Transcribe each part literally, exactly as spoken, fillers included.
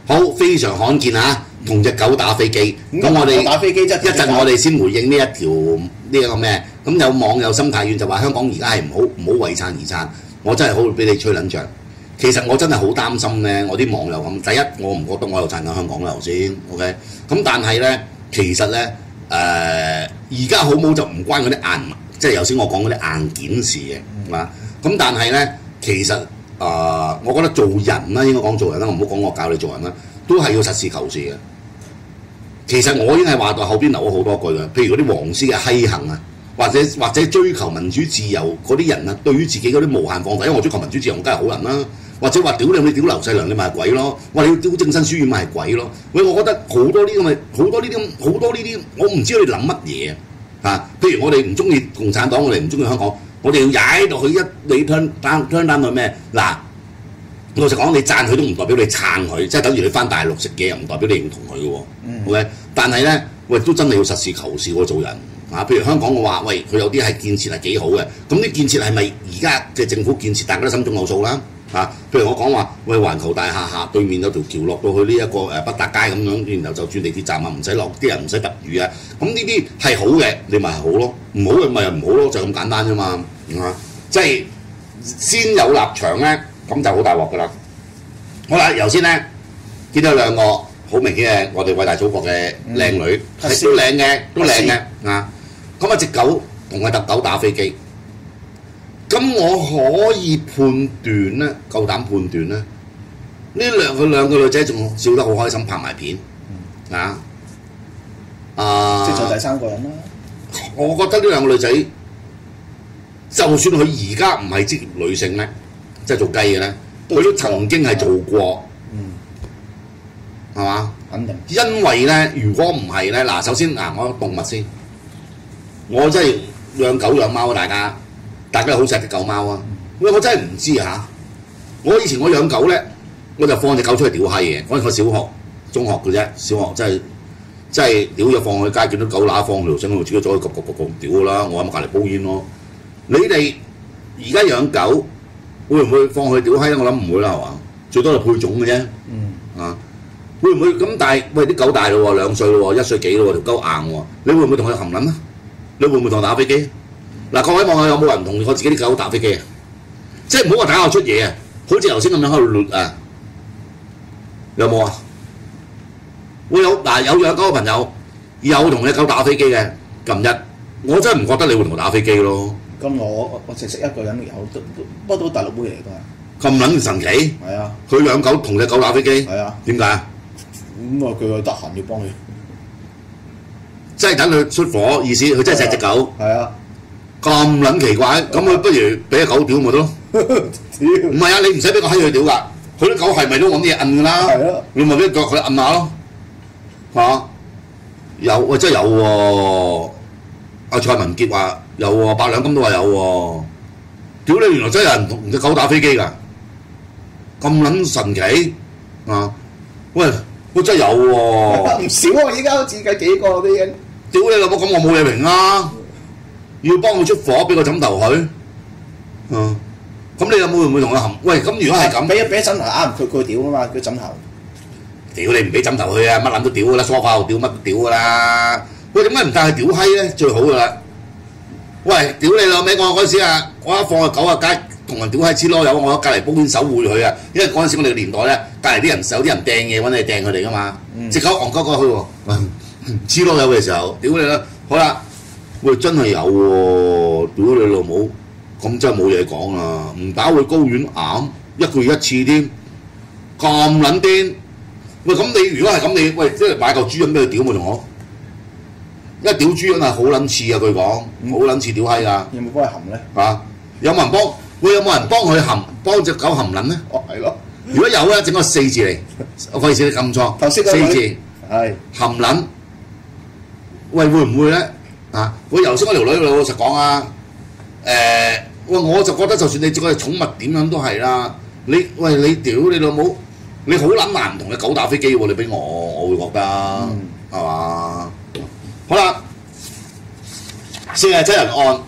好非常罕見啊！同隻狗打飛機，咁我哋打飛機真係一陣我哋先回應呢一條呢一個咩？咁有網友心態軟就話香港而家係唔好唔好為撐而撐，我真係好俾你吹撚脹。其實我真係好擔心咧，我啲網友咁，第一我唔覺得我有撐緊香港啦頭先 ，OK？ 咁但係咧，其實咧誒而家好冇就唔關嗰啲硬，即係頭先我講嗰啲硬件事嘅，係嘛？咁但係咧，其實誒、呃、我覺得做人啦，應該講做人啦，我唔好講我教你做人啦，都係要實事求是嘅。其實我已經係話到後邊留咗好多句嘅，譬如嗰啲黃絲嘅欺行啊，或者或者追求民主自由嗰啲人啊，對於自己嗰啲無限放大，因為我追求民主自由，我梗係好人啦。或者話屌你，你屌劉細良，你咪係鬼咯；話你要屌正生書院咪係鬼咯。喂，我覺得好多呢啲咁嘅，好多呢啲好多呢啲，我唔知佢哋諗乜嘢啊！譬如我哋唔中意共產黨，我哋唔中意香港，我哋要踩到佢一你 turn down turn down 到咩？嗱，老實講，你讚佢都唔代表你撐佢，即係等於你翻大陸食嘢，又唔代表你認同佢嘅喎。嗯、OK， 但係咧，喂，都真係要實事求是喎，做人啊！譬如香港嘅話，喂，佢有啲係建設係幾好嘅，咁啲建設係咪而家嘅政府建設，大家都心中有數啦？啊，譬如我講話，喂，環球大廈下對面有條橋落到去呢、這、一個誒北達街咁樣，然後就轉地鐵站啊，唔使落啲人唔使揼雨啊，咁呢啲係好嘅，你咪係好咯；唔好嘅咪又唔好咯，就咁簡單啫嘛，啊，即係先有立場咧，咁就好大鑊噶啦。好啦，頭先咧見到兩個好明顯嘅我哋偉大祖國嘅靚女，係都靚嘅，都靚嘅啊！咁啊隻狗同個特狗打飛機。咁我可以判斷咧，夠膽判斷咧，呢兩個兩個女仔仲笑得好開心，拍埋片，嗯、啊，啊， 即係做第三個人啦。 我覺得呢兩個女仔，就算佢而家唔係職業女性咧，即係做雞嘅咧，佢都曾經係做過，嗯，係嘛？ 肯定。 因為咧，如果唔係咧，嗱，首先嗱，我動物先，我真係養狗養貓啊，大家。大家好錫隻狗貓啊！喂，我真係唔知嚇。我以前我養狗咧，我就放隻狗出去屌閪嘅。嗰陣我小學、中學嘅啫，小學真係真係屌咗放去街，見到狗乸放條繩，我自己走去焗焗焗焗屌啦！我喺隔離煲煙咯。你哋而家養狗會唔會放去屌閪咧？我諗唔會啦，係嘛？最多係配種嘅啫。嗯。啊，會唔會咁？但係喂啲狗大咯喎，兩歲咯喎，一歲幾咯喎，條狗硬喎。你會唔會同佢含撚啊？你會唔會同佢打飛機？嗱，各位網友有冇人同我自己啲狗打飛機啊？即係唔好話打我出嘢啊！好似頭先咁樣喺度攣啊！有冇啊？會有嗱有養狗嘅朋友有同你狗打飛機嘅，近日我真係唔覺得你會同佢打飛機咯。 咁我我淨識一個人有，都不過都大陸妹嚟㗎。 咁撚神奇？ 係啊！ 佢養狗同隻狗打飛機？ 係啊！ 點解啊？ 咁啊，佢得閒要幫佢， 即係等佢出火意思，佢真係錫隻狗。 係啊！ 咁撚奇怪，咁佢不如俾隻狗屌咪得咯？唔係啊，你唔使俾個閪佢屌㗎，佢啲狗係咪都揾啲嘢摁㗎啦？係啊，你咪俾腳佢摁下咯，嚇有喂真係有喎！阿蔡文傑話有喎，八兩金都話有喎。屌你，原來真係有人同隻狗打飛機㗎，咁撚神奇啊！喂，我真係有喎， 唔少啊！而家好似計幾個啲人。 屌你老母，咁我冇嘢評啦。要幫佢出火，俾個枕頭佢，嗯，咁你有冇會唔會同佢含？喂，咁如果係咁， 俾一俾枕頭啱佢佢屌啊嘛，佢枕頭。 屌你唔俾枕頭佢啊，乜撚都屌噶啦，梳化度屌乜都屌噶啦。喂，點解唔帶佢屌閪咧？最好噶啦。喂，屌你老味！我嗰陣時啊，我一放個狗啊街同人屌閪黐囉柚，我喺隔離煲煙守護佢啊。因為嗰陣時我哋個年代咧，隔離啲人有啲人掟嘢揾你掟佢哋噶嘛。隻、嗯、狗戇鳩鳩去喎，黐囉柚嘅時候，屌你啦！好啦。喂，真係有喎！屌你老母，咁真係冇嘢講啦！唔打會睾丸癌，一個月一次添，咁撚癲！喂，咁你如果係咁，你喂即係買嚿豬膶俾佢屌咪同我？因為屌豬膶係好撚似啊！據講好撚似屌閪㗎。有冇幫佢含咧？啊，有冇人幫？會有冇人幫佢含？幫隻狗含撚咧？哦，係咯。如果有咧，整個四字嚟，我費事你撳錯。頭先四字係含撚。喂，會唔會咧？啊！我頭先嗰條女老實講啊，誒、呃，喂，我就覺得就算你做個寵物點樣都係啦。你喂你屌你老母，你好撚難唔同隻狗打飛機喎！你俾我，我會覺得係嘛、嗯？好啦，四十七人案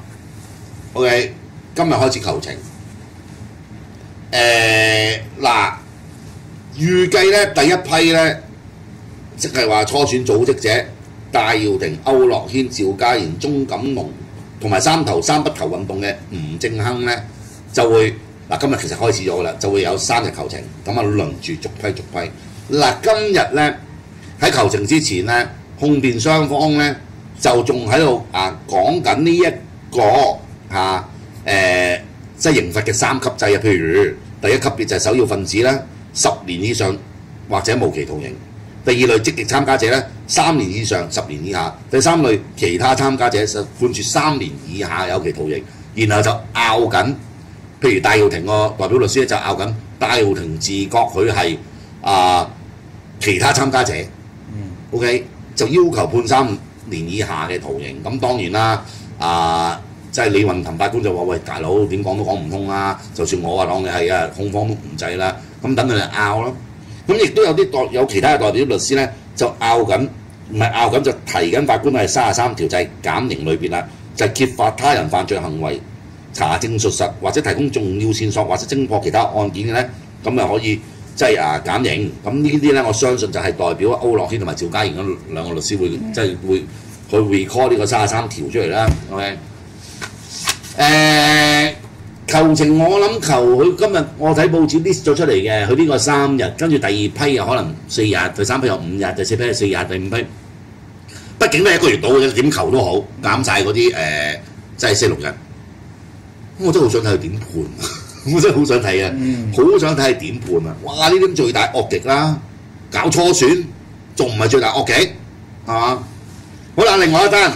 ，OK， 今日開始求情。誒、呃、嗱， 預計咧第一批咧，即係話初選組織者戴耀廷、區諾軒、趙家賢、鐘錦龍同埋三頭三不投運動嘅吳政亨咧，就會嗱今日其實開始咗㗎啦，就會有三日求情，咁啊輪住逐批逐批。嗱今日咧喺求情之前咧，控辯雙方咧就仲喺度啊講緊呢一個嚇誒、啊呃，即係刑罰嘅三級制啊，譬如第一級別就係首要分子啦，十年以上或者無期徒刑；第二類積極參加者咧，三年以上十年以下；第三類其他參加者就判處三年以下有期徒刑。然後就拗緊，譬如戴耀廷個代表律師咧就拗緊戴耀廷自覺佢係啊其他參加者、嗯、，OK 就要求判三年以下嘅徒刑。咁當然啦，啊即係李運騰法官就話：喂，大佬點講都講唔通啦！就算我話當你係啊，控方都唔制啦。咁等佢哋拗咯。咁亦都有啲代有其他嘅代表律師咧，就拗緊，唔係拗緊就提緊法官係三十三條制減刑裏邊啦，就係揭發他人犯罪行為、查證屬實或者提供重要線索或者偵破其他案件嘅咧，咁啊可以即係啊減刑。咁呢啲咧，我相信就係代表區諾軒同埋趙家賢嗰兩個律師會即係會去 recall 呢個三十三條出嚟啦。OK。誒、呃、求情我諗求佢今日我睇報紙 list 咗出嚟嘅，佢呢個三日，跟住第二批又可能四日，第三批又五日，第四批係四日，第五批畢竟都係一個月到嘅，點求都好，減晒嗰啲誒即係四六日。我真係好想睇佢點判，我真係好想睇啊，好、嗯、想睇佢點判啊！哇！呢啲罪大惡極啦，搞初選仲唔係罪大惡極係嘛？好啦，另外一單。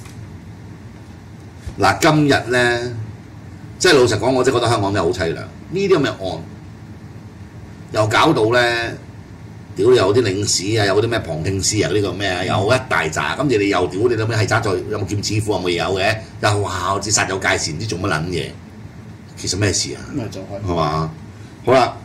嗱，今日咧，即係老實講，我真係覺得香港真係好凄涼。呢啲咁嘅案，又搞到咧，屌有啲領事啊，有啲咩旁聽師啊，呢個咩啊，有一大扎。跟住你又屌你諗咩係揸在有冇劍指虎有冇有嘅？又哇，好似殺有界線，唔知做乜撚嘢。其實咩事啊？咪就係係嘛？好啦，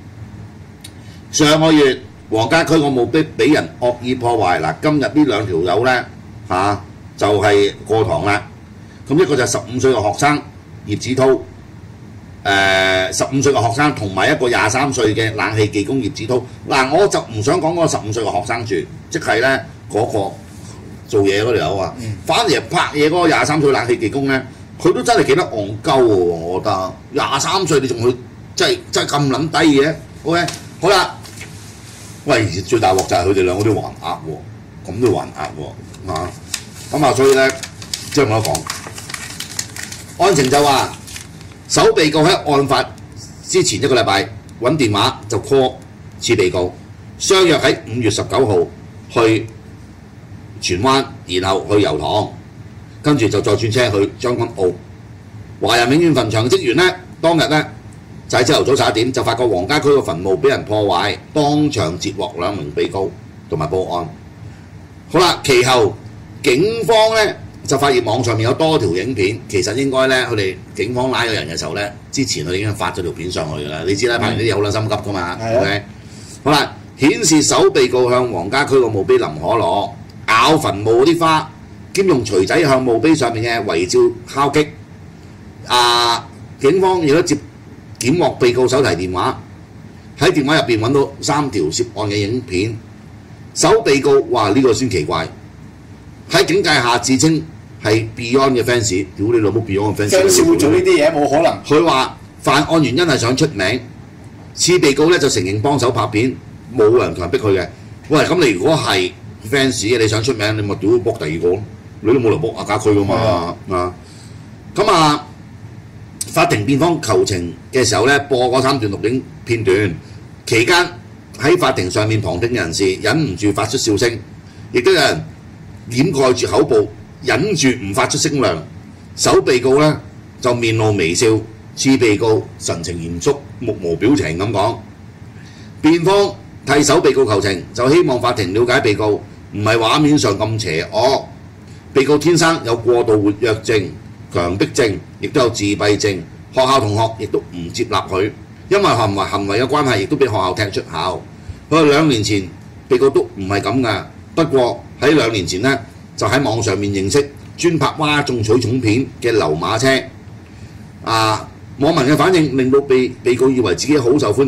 上個月黃家駒個墓碑俾人惡意破壞。嗱，今日呢兩條友咧嚇就係、是、過堂啦。咁一個就係十五歲嘅學生葉子滔，誒十五歲嘅學生同埋一個廿三歲嘅冷氣技工葉子滔。嗱，我就唔想講嗰個十五歲嘅學生住，即係咧嗰個做嘢嗰條友啊，嗯、反而拍嘢嗰個廿三歲冷氣技工咧，佢都真係幾得戇鳩喎，我覺得廿三歲你仲去即係真係咁撚低嘅 ，OK 好啦，喂最大鑊就係佢哋兩個都還押喎，咁都還押喎啊，咁啊所以咧即係我講。案情就話，首被告喺案發之前一個禮拜揾電話就 call 次被告，相約喺五月十九號去荃灣，然後去油塘，跟住就再轉車去將軍澳。華人永遠墳場嘅職員呢，當日呢，就喺朝頭早十一點就發覺黃家駒個墳墓俾人破壞，當場截獲兩名被告同埋報案。好啦，其後警方呢，就發現網上面有多條影片，其實應該咧，佢哋警方拉咗人嘅時候咧，之前佢已經發咗條片上去㗎啦。你知啦，拍完呢啲嘢好撚心急㗎嘛。係 OK， 好啦，顯示首被告向黃家駒個墓碑淋可樂、咬墳墓啲花，兼用錘仔向墓碑上面嘅遺照敲擊。啊，警方亦都接檢獲被告手提電話，喺電話入邊揾到三條涉案嘅影片。首被告話呢、呢個先奇怪。喺警戒下自稱係 Beyond 嘅 fans， 屌你老母 Beyond 嘅 fans， 會做呢啲嘢冇可能。 佢話犯案原因係想出名，次被告咧就承認幫手拍片，冇人強迫佢嘅。喂，咁你如果係 fans 嘅，你想出名，你咪屌搏第二個咯，你都冇嚟搏阿家駒噶嘛啊！咁啊，法庭辯方求情嘅時候咧，播嗰三段錄影片段，期間喺法庭上面旁聽人士忍唔住發出笑聲，亦都有人掩蓋住口部，忍住唔發出聲量。首被告咧就面露微笑，次被告神情嚴肅，目無表情咁講。辯方替首被告求情，就希望法庭了解被告唔係畫面上咁邪惡。被告天生有過度活躍症、強迫症，亦都有自閉症。學校同學亦都唔接納佢，因為行為行為嘅關係，亦都俾學校踢出校。佢話兩年前被告都唔係咁噶，不過喺兩年前呢，就喺網上面認識專拍嘩眾取寵片嘅流馬車。啊，網民嘅反應令到被被告以為自己好受歡迎，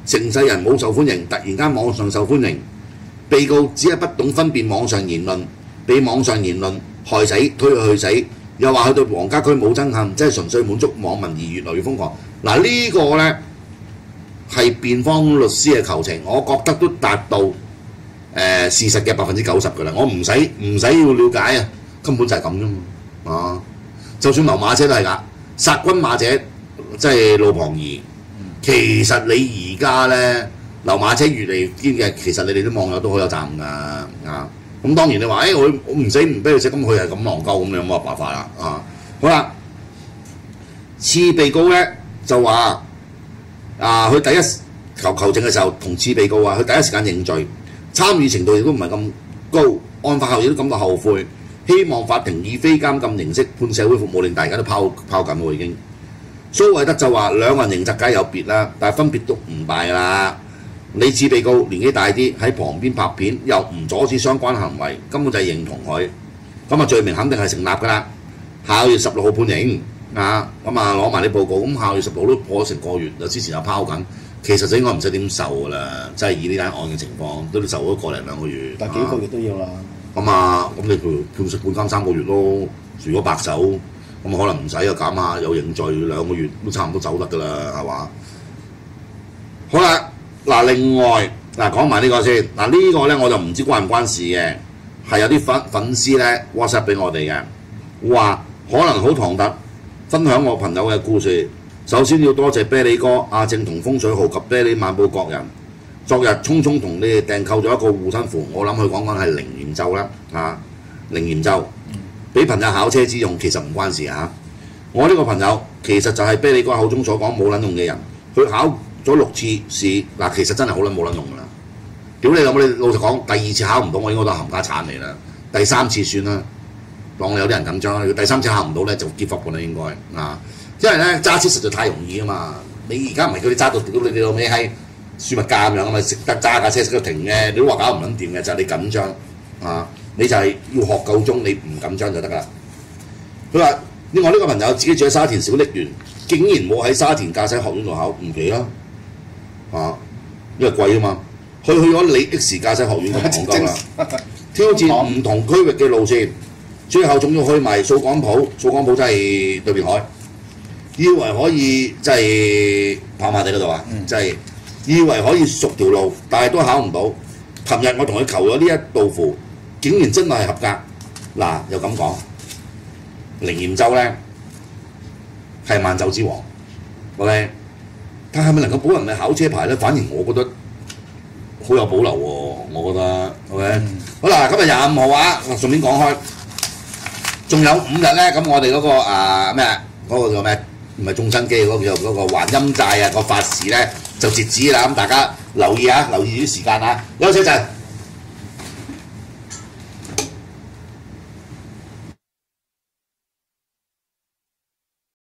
成世人冇受歡迎，突然間網上受歡迎。被告只係不懂分辨網上言論，被網上言論害死，推佢去死，又話佢對黃家駒冇憎恨，即係純粹滿足網民而越來越瘋狂。嗱、這個、呢個咧係辯方律師嘅求情，我覺得都達到誒、呃、事實嘅百分之九十㗎啦。我唔使唔使要了解啊，根本就係咁啫嘛。啊，就算劉馬姐都係㗎，殺君馬者即係路旁兒。其實你而家咧。劉馬車越嚟堅嘅，其實你哋啲網友都好有責任㗎啊！咁當然你話，誒、欸、我我唔死唔俾佢死，咁佢係咁戇鳩，咁你有冇辦法啦？啊，好啦，次被告咧就話啊，佢第一求求證嘅時候同次被告話，佢第一時間認罪，參與程度亦都唔係咁高，案發後亦都感到後悔，希望法庭以非監禁形式判社會服務令，大家都拋拋緊喎已經。蘇惠德就話兩個人刑責梗係有別啦，但係分別都唔大㗎啦。你次被告年紀大啲，喺旁邊拍片又唔阻止相關行為，根本就係認同佢，咁啊罪名肯定係成立㗎啦。下個月十六號判刑啊，咁啊攞埋啲報告，咁下個月十六號都破咗成個月，就之前又拋緊，其實就應該唔使點受㗎啦，即係以呢單案嘅情況，都受咗個零兩個月。 但幾個月都要啦。 咁啊，咁你判判判監三個月咯，如果白手，咁可能唔使又減下，有認罪兩個月都差唔多走得㗎啦，係嘛？好啦。嗱，另外嗱講埋呢個先，嗱、這個、呢個咧我就唔知關唔關事嘅，係有啲粉粉絲咧 WhatsApp 俾我哋嘅，話可能好唐突，分享我朋友嘅故事。首先要多謝啤梨哥、阿正同風水號及啤梨漫步各人，昨日匆匆同你哋訂購咗一個護身符，我諗佢講緊係靈驗咒啦，啊靈驗咒，俾朋友考車之用，其實唔關事嚇、啊。我呢個朋友其實就係啤梨哥口中所講冇撚用嘅人，佢考咗六次試，嗱其實真係好撚冇撚用㗎啦！屌你老母！你老實講，第二次考唔到，我應該都係冚家產嚟啦。第三次算啦，當你有啲人緊張啦。第三次考唔到咧，就結束㗎啦應該啊，因為咧揸車實在太容易啊嘛！你而家唔係叫你揸到屌你哋老味係樹物架咁樣啊嘛，識得揸架車識得停嘅，你都話搞唔撚掂嘅，就係、是、你緊張啊！你就係要學夠鐘，你唔緊張就得㗎啦。佢話：另外呢個朋友自己住喺沙田小瀝源，竟然冇喺沙田駕駛學院度考，唔奇啦。啊，因為貴啊嘛，佢去咗李 X 駕駛學院咁講鳩啦，挑戰唔同區域嘅路線，最後仲要去埋掃桿埔，掃桿埔真係對面海，以為可以即係跑馬地嗰度啊，即係、嗯、以為可以熟條路，但係都考唔到。琴日我同佢求咗呢一道符，竟然真係合格。嗱，又咁講，靈驗州咧係萬咒之王 ，OK。但係咪能夠保人哋考車牌咧？反而我覺得好有保留喎、啊，我覺得 OK、嗯。好啦，今日廿五號啊，順便講開，仲有五日咧，咁我哋嗰、嗰個啊咩嗰個叫咩？唔係眾生機嗰個叫嗰個還陰債啊個法事咧就截止啦，咁大家留意啊，留意啲時間啊，休息陣。